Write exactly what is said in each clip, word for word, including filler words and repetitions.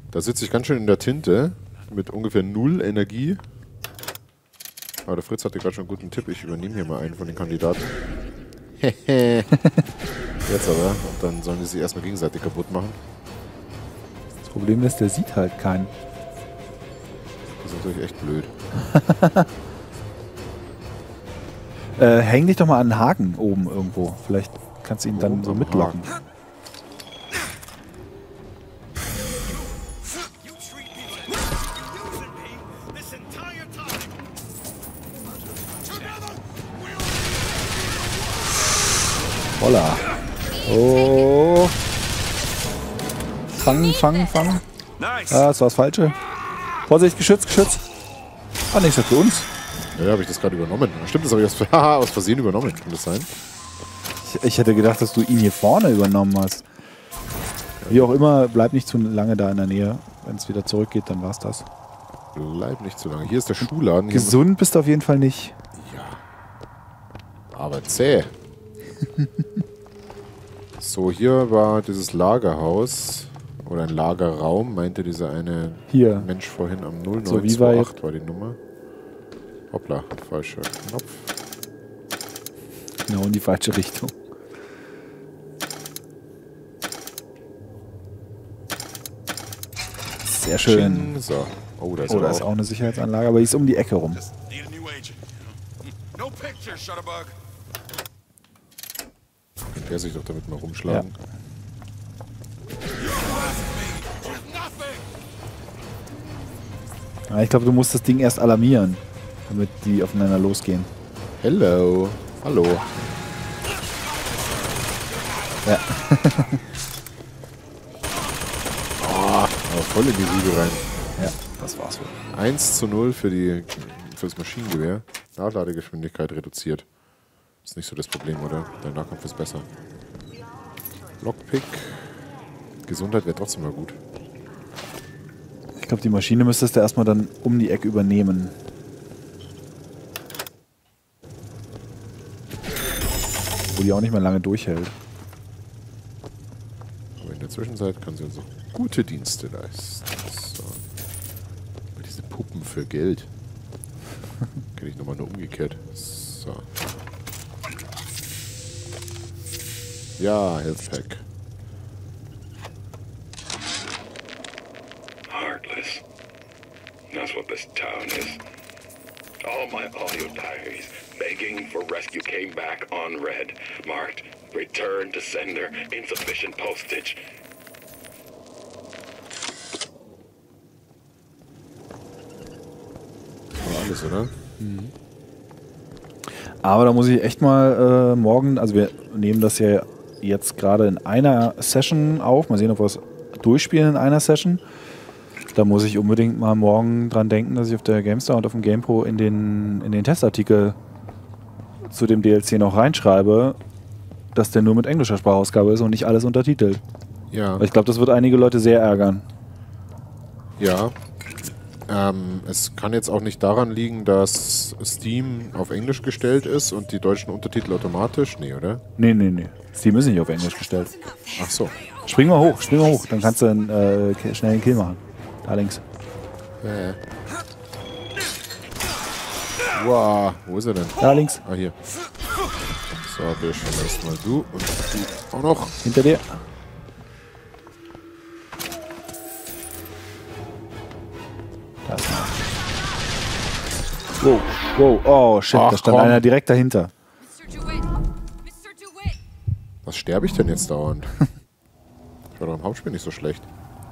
Da sitze ich ganz schön in der Tinte mit ungefähr null Energie. Aber der Fritz hatte gerade schon einen guten Tipp. Ich übernehme hier mal einen von den Kandidaten. Jetzt aber. Und dann sollen die sich erstmal gegenseitig kaputt machen. Das Problem ist, der sieht halt keinen. Das ist natürlich echt blöd. äh, häng dich doch mal an einen Haken oben irgendwo. Vielleicht kannst du ihn dann so mitlocken. Holla. Oh. Fangen, fangen, fangen. Ah, das war das Falsche. Vorsicht, Geschütz, Geschütz. Ah, nichts für uns. Ja, habe ich das gerade übernommen. Stimmt, das habe ich aus, haha, aus Versehen übernommen. Kann das sein? Ich, ich hätte gedacht, dass du ihn hier vorne übernommen hast. Wie auch immer, bleib nicht zu lange da in der Nähe. Wenn es wieder zurückgeht, dann war's das. Bleib nicht zu lange. Hier ist der Schuhladen. Hier Gesund bist du auf jeden Fall nicht. Ja. Aber zäh. So, hier war dieses Lagerhaus. Oder ein Lagerraum, meinte dieser eine Hier. Mensch vorhin am null neun So, wie zwei war acht war die Nummer. Hoppla, falscher Knopf. Genau in die falsche Richtung. Sehr schön. So. Oh, da ist, Oh, da auch. ist auch eine Sicherheitsanlage, aber die ist um die Ecke rum. Kann der sich doch damit mal rumschlagen. Ja. Ja, ich glaube, du musst das Ding erst alarmieren, damit die aufeinander losgehen. Hello. Hallo. Ja. Oh, aber voll in die Siege rein. Ja, das war's wohl. eins zu null für, die, für das Maschinengewehr. Nachladegeschwindigkeit reduziert. Ist nicht so das Problem, oder? Der Nahkampf ist besser. Lockpick. Gesundheit wäre trotzdem mal gut. Ich glaube, die Maschine müsstest du erstmal dann um die Ecke übernehmen. Wo die auch nicht mehr lange durchhält. Aber in der Zwischenzeit kann sie uns auch gute Dienste leisten. So. Aber diese Puppen für Geld. Kenne ich nochmal nur umgekehrt. So. Ja, Health Pack. Heartless. That's what this town is. All my audio diaries begging for rescue came back unread, marked return to sender, insufficient postage. War alles, oder? Mhm. Aber da muss ich echt mal äh, morgen, also wir nehmen das ja jetzt gerade in einer Session auf. Mal sehen, ob wir es durchspielen in einer Session. Da muss ich unbedingt mal morgen dran denken, dass ich auf der GameStar und auf dem GamePro in den, in den Testartikel zu dem D L C noch reinschreibe, dass der nur mit englischer Sprachausgabe ist und nicht alles untertitelt. Ja. Weil ich glaube, das wird einige Leute sehr ärgern. Ja. Ähm, es kann jetzt auch nicht daran liegen, dass Steam auf Englisch gestellt ist und die deutschen Untertitel automatisch. Nee, oder? Nee, nee, nee. Steam ist nicht auf Englisch gestellt. Ach so. Spring mal hoch, spring mal hoch. Dann kannst du einen, äh, schnell einen Kill machen. Da links. Äh. Wow, wo ist er denn? Da links. Ah, hier. So, wir schauen erstmal du und du auch noch. Hinter dir. Da ist einer. Wow, wow, oh shit, Ach, da stand komm. einer direkt dahinter. Was sterbe ich denn jetzt dauernd? Ich war doch im Hauptspiel nicht so schlecht.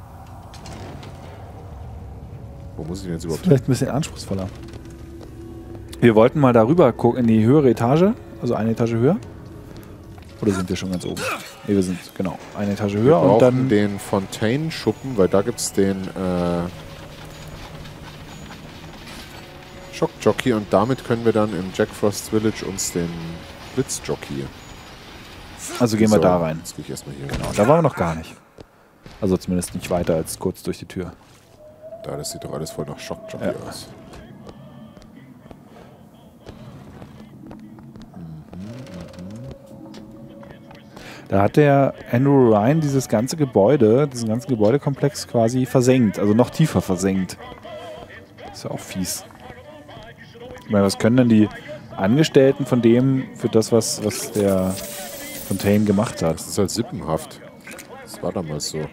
Wo muss ich denn jetzt überhaupt hin? Vielleicht ein bisschen anspruchsvoller. Wir wollten mal darüber gucken, in die höhere Etage, also eine Etage höher. Oder sind wir schon ganz oben? Ne, wir sind, genau, eine Etage höher. Wir brauchen Und dann den Fontaine-Schuppen, weil da gibt es den äh, Schockjockey und damit können wir dann im Jack Frost Village uns den Blitzjockey. Also gehen wir So, da rein. Jetzt gehe ich erstmal hier. Genau, da waren wir noch gar nicht. Also zumindest nicht weiter als kurz durch die Tür. Da, das sieht doch alles voll nach Schockjockey Ja. aus. Da hat der Andrew Ryan dieses ganze Gebäude, diesen ganzen Gebäudekomplex quasi versenkt, also noch tiefer versenkt. Ist ja auch fies. Ich meine, was können denn die Angestellten von dem für das, was, was der Fontaine gemacht hat? Das ist halt sippenhaft. Das war damals so.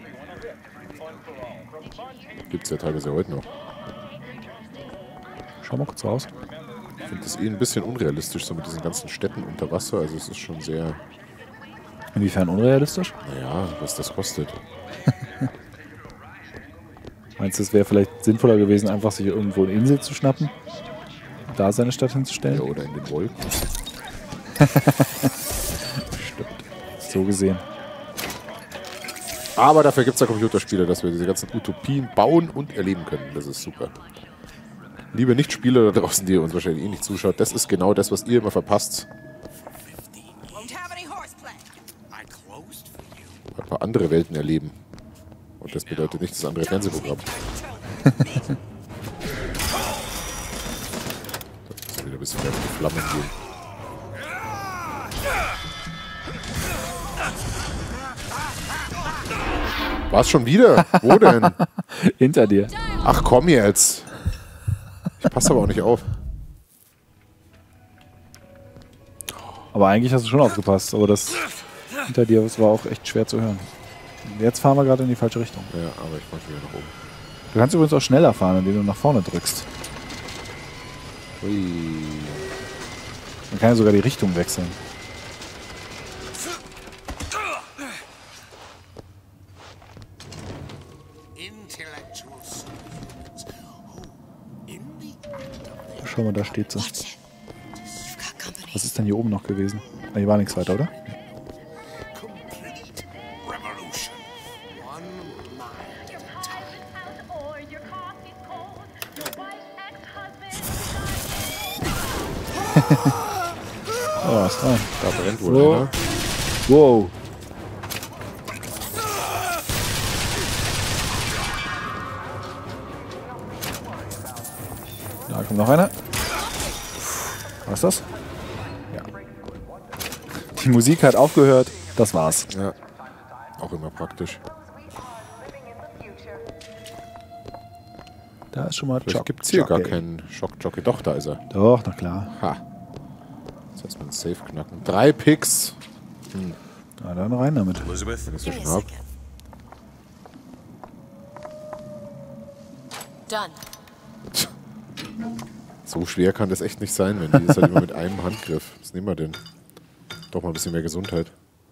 Gibt es ja teilweise heute noch. Schau mal kurz raus. Ich finde das eh ein bisschen unrealistisch, so mit diesen ganzen Städten unter Wasser. Also es ist schon sehr... Inwiefern unrealistisch? Naja, was das kostet. Meinst du, es wäre vielleicht sinnvoller gewesen, einfach sich irgendwo eine Insel zu schnappen? Da seine Stadt hinzustellen? Ja, oder in den Wolken. Stimmt. So gesehen. Aber dafür gibt es ja Computerspiele, dass wir diese ganzen Utopien bauen und erleben können. Das ist super. Liebe Nichtspieler da draußen, die ihr uns wahrscheinlich eh nicht zuschaut, das ist genau das, was ihr immer verpasst. Ein paar andere Welten erleben. Und das bedeutet nicht das andere Fernsehprogramm. Da muss wieder ein bisschen mehr mit den Flammen gehen. War's schon wieder? Wo denn? Hinter dir. Ach komm jetzt. Ich passe aber auch nicht auf. Aber eigentlich hast du schon aufgepasst. Aber das hinter dir das war auch echt schwer zu hören. Jetzt fahren wir gerade in die falsche Richtung. Ja, aber ich wollte wieder nach oben. Du kannst übrigens auch schneller fahren, indem du nach vorne drückst. Ui. Man kann ja sogar die Richtung wechseln. Schau mal, da steht sie. Was ist denn hier oben noch gewesen? Ah, hier war nichts weiter, oder? Oh, was rein. Da brennt wohl So. einer. Wow. Da kommt noch einer. Was ist das? Ja. Die Musik hat aufgehört. Das war's. Ja, auch immer praktisch. Da ist schon mal Vielleicht Jock- gibt es hier gar Jockey. keinen Schockjockey. Doch, da ist er. Doch, na klar. Ha. Jetzt erstmal einen Safe knacken. Drei Picks. Na dann rein damit. Elizabeth? Wenn ich so Give me schon a hab. second. Done. So schwer kann das echt nicht sein, wenn die ist halt immer mit einem Handgriff. Was nehmen wir denn? Doch mal ein bisschen mehr Gesundheit.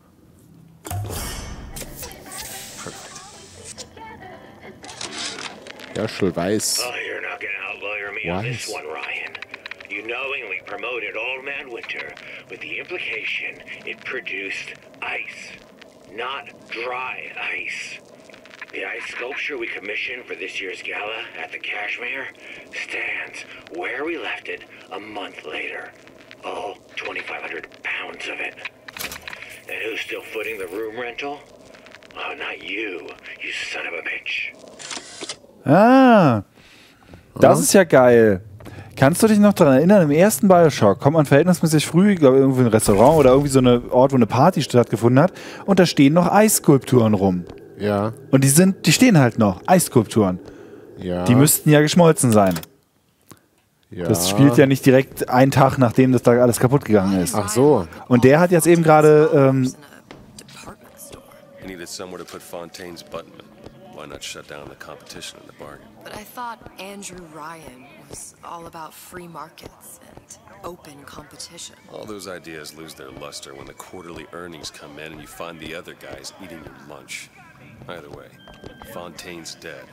Herschel Weiß. Oh, you're not gonna outlawyer me on this Wise. one, Ryan. You knowingly promoted Old Man Winter with the implication it produced ice, not dry ice. The ice sculpture we commissioned for this year's gala at the Cashmere stands where we left it a month later. All twenty-five hundred pounds of it. And who's still footing the room rental? Oh, not you, you son of a bitch. Ah, das ist ja geil. Kannst du dich noch daran erinnern, im ersten Bioshock kommt man verhältnismäßig früh, ich glaube, irgendwie ein Restaurant oder irgendwie so ein Ort, wo eine Party stattgefunden hat und da stehen noch Eisskulpturen rum. Ja, Und die sind, die stehen halt noch, Eisskulpturen. ja. Die müssten ja geschmolzen sein. ja. Das spielt ja nicht direkt einen Tag, nachdem das da alles kaputt gegangen ist. Ach so. Und der hat jetzt eben gerade, ähm, In a department store. You needed somewhere to put Fontaine's button. Why not shut down the competition in the bargain? But I thought Andrew Ryan was all about free markets and open competition. All those ideas lose their luster when the quarterly earnings come in and you find the other guys eating your lunch. Either way, Fontaine's dead.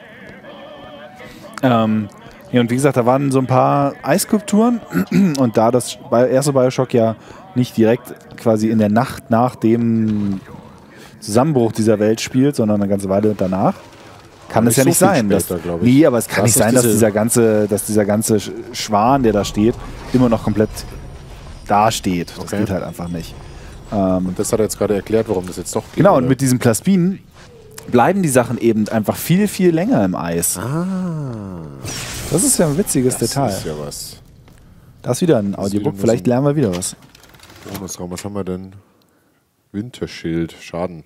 ähm, ja, und wie gesagt, da waren so ein paar Eisskulpturen und da das erste Bioshock ja nicht direkt quasi in der Nacht nach dem Zusammenbruch dieser Welt spielt, sondern eine ganze Weile danach, kann Aber es ja nicht nicht so viel sein. Dass, später, glaub ich. nee, aber es kann Da nicht ist doch sein, dass diese- dieser, ganze, dass dieser ganze Sch- Schwan, der da steht, immer noch komplett da steht. Das Okay. geht halt einfach nicht. Und das hat er jetzt gerade erklärt, warum das jetzt doch geht. Genau, und oder? mit diesen Plasminen bleiben die Sachen eben einfach viel, viel länger im Eis. Ah, Das ist ja ein witziges das Detail. ist ja was. Das ist wieder ein Das ist Audiobook, wieder vielleicht nur lernen wir wieder was. Bonusraum, was haben wir denn? Winterschild, Schaden.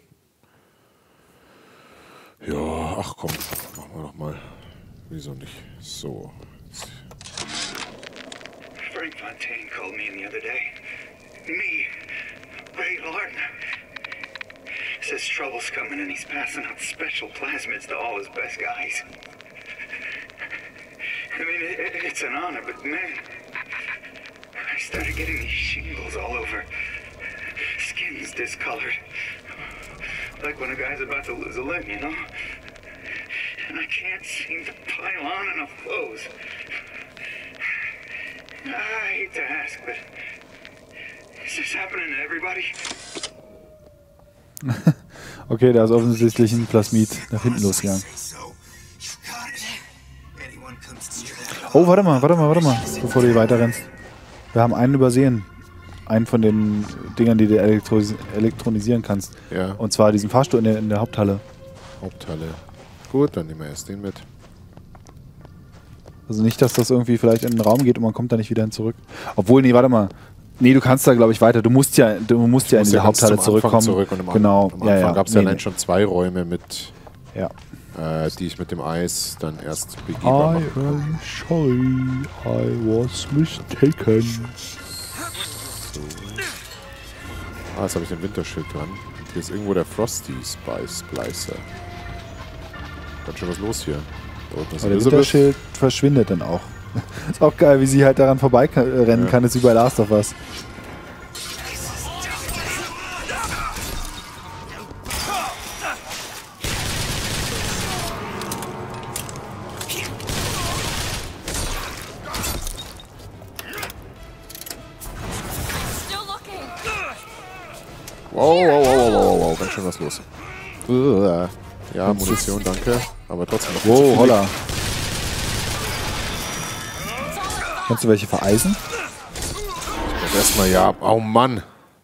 Ja, ach komm, machen wir doch mal. Wieso nicht? So. Frank Fontaine called me in the other day. Me, Ray Lawton. Says trouble's coming and he's passing out special plasmids to all his best guys. I mean, it, it's an honor, but man, I started getting these shingles all over. Skin's discolored. Like when a guy's about to lose a limb, you know? And I can't seem to pile on enough clothes. I hate to ask, but is this happening to everybody? Okay, da ist offensichtlich ein Plasmid nach hinten losgegangen. Oh, warte mal, warte mal, warte mal, bevor du hier weiter rennst. Wir haben einen übersehen. Einen von den Dingern, die du elektro elektronisieren kannst. Ja. Und zwar diesen Fahrstuhl in der, in der Haupthalle. Haupthalle. Gut, dann nehmen wir erst den mit. Also nicht, dass das irgendwie vielleicht in den Raum geht und man kommt da nicht wieder hin zurück. Obwohl, nee, warte mal. Nee, du kannst da, glaube ich, weiter. Du musst ja, du musst ja in die ja Haupthalle zurückkommen. Zurück und am genau. Am Anfang ja, ja. gab es nee, ja allein nee. schon zwei Räume mit, ja. äh, die ich mit dem Eis dann erst begehbar I machen am sorry, I was mistaken. So. Ah, jetzt habe ich den Winterschild dran. Und hier ist irgendwo der Frosty Spice Splicer. Ganz schön was los hier. Da unten ist Aber der Elizabeth. Winterschild verschwindet dann auch. Ist auch geil, wie sie halt daran vorbeirennen Ja. kann, ist wie bei Last of Us. Wow, wow, wow, wow, wow, wow, ganz schön was los. Uah. Ja, Munition, danke. Aber trotzdem noch viel zu Wow, viel. holla. Kannst du welche vereisen? Und erstmal ja. Oh Mann.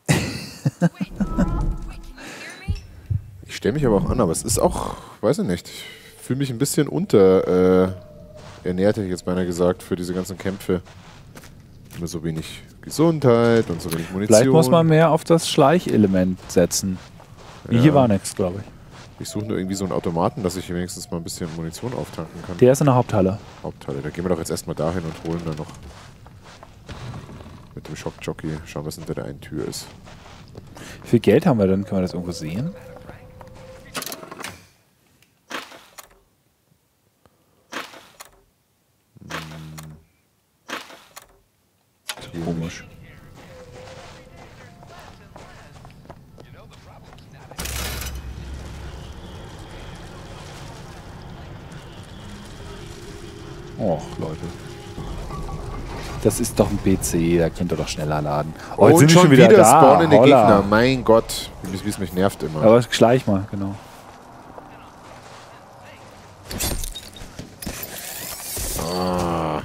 Ich stelle mich aber auch an, aber es ist auch, weiß ich nicht, ich fühle mich ein bisschen unter äh, ernährt, hätte ich jetzt beinahe gesagt, für diese ganzen Kämpfe. Immer so wenig Gesundheit und so wenig Munition. Vielleicht muss man mehr auf das Schleichelement setzen. Ja. Hier war nichts, glaube ich. Ich suche nur irgendwie so einen Automaten, dass ich hier wenigstens mal ein bisschen Munition auftanken kann. Der ist in der Haupthalle. Haupthalle. Da gehen wir doch jetzt erstmal dahin und holen dann noch mit dem Schockjockey. Schauen, was hinter der einen Tür ist. Wie viel Geld haben wir denn? Können wir das irgendwo sehen? Hm. Komisch. Och, Leute. Das ist doch ein P C, da könnt ihr doch schneller laden. Oh, jetzt und sind wir schon wieder, da. spawnende Holla. Gegner. Mein Gott, wie es mich nervt immer. Aber schleich mal, genau. Ah.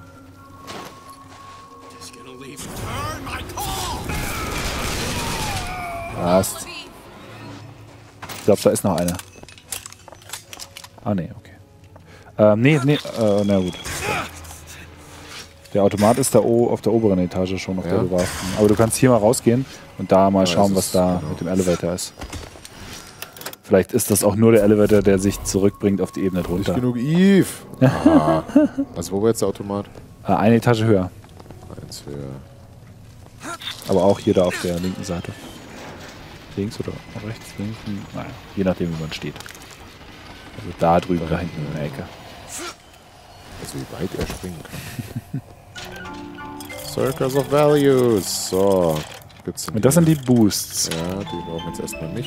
Passt. Ich glaube, da ist noch einer. Ah, nee, okay. Ähm, nee, nee, äh, na gut. Der Automat ist da o auf der oberen Etage schon, auf Ja. der du warst. Aber du kannst hier mal rausgehen und da mal Ja, schauen, es was ist- da genau. mit dem Elevator ist. Vielleicht ist das auch nur der Elevator, der sich zurückbringt auf die Ebene Nicht drunter. genug Eve. Ah. Also wo war jetzt der Automat? Äh, eine Etage höher. Eins höher. Aber auch hier da auf der linken Seite. Links oder rechts, links? Hm, Naja, je nachdem, wie man steht. Also da drüben, da hinten in der Ecke. Also wie weit er springen kann. Circles of Values. So. Gibt's denn Und das hier? sind die Boosts. Ja, die brauchen wir jetzt erstmal nicht.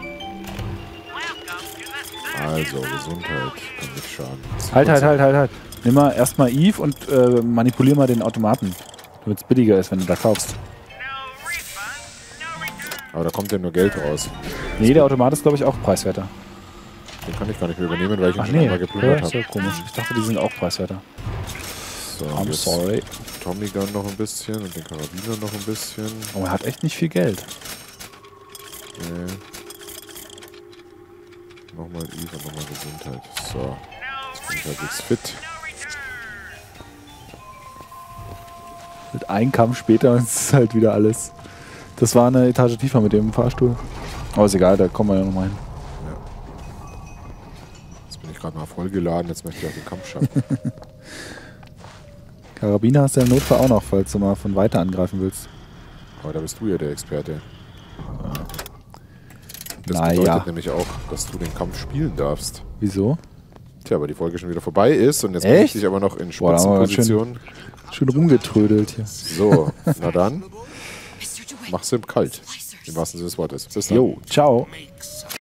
Also, Gesundheit kann nicht schaden. Halt, halt, halt, halt, halt. Nimm mal erstmal Eve und äh, manipulier mal den Automaten. Damit es billiger ist, wenn du da kaufst. Aber da kommt ja nur Geld raus. Nee, der Automat ist, glaube ich, auch preiswerter. Den kann ich gar nicht mehr übernehmen, weil ich ihn Ach schon nee, einmal geplündert ja, ist ja habe. komisch. Ich dachte, die sind auch preiswerter. So, I'm jetzt sorry. Tommy Gun noch ein bisschen und den Karabiner noch ein bisschen. Oh, er hat echt nicht viel Geld. Nee. Nochmal Eve und nochmal Gesundheit. So. Jetzt bin ich halbwegs fit. Mit einem Kampf später ist es halt wieder alles Das war eine Etage tiefer mit dem Fahrstuhl. Aber ist egal, da kommen wir ja nochmal hin. Ja. Jetzt bin ich gerade mal vollgeladen, jetzt möchte ich auch den Kampf schaffen. Karabiner hast du ja im Notfall auch noch, falls du mal von weiter angreifen willst. Aber da bist du ja der Experte. Das Na bedeutet ja. nämlich auch, dass du den Kampf spielen darfst. Wieso? Tja, weil die Folge schon wieder vorbei ist und jetzt Echt? bin ich dich aber noch in Boah, da haben wir ganz Spitzenposition. Schön rumgetrödelt hier. So, na dann, mach's im Kalt. Im wahrsten Sinne des Wortes. Bis dann. Jo, ciao. Makes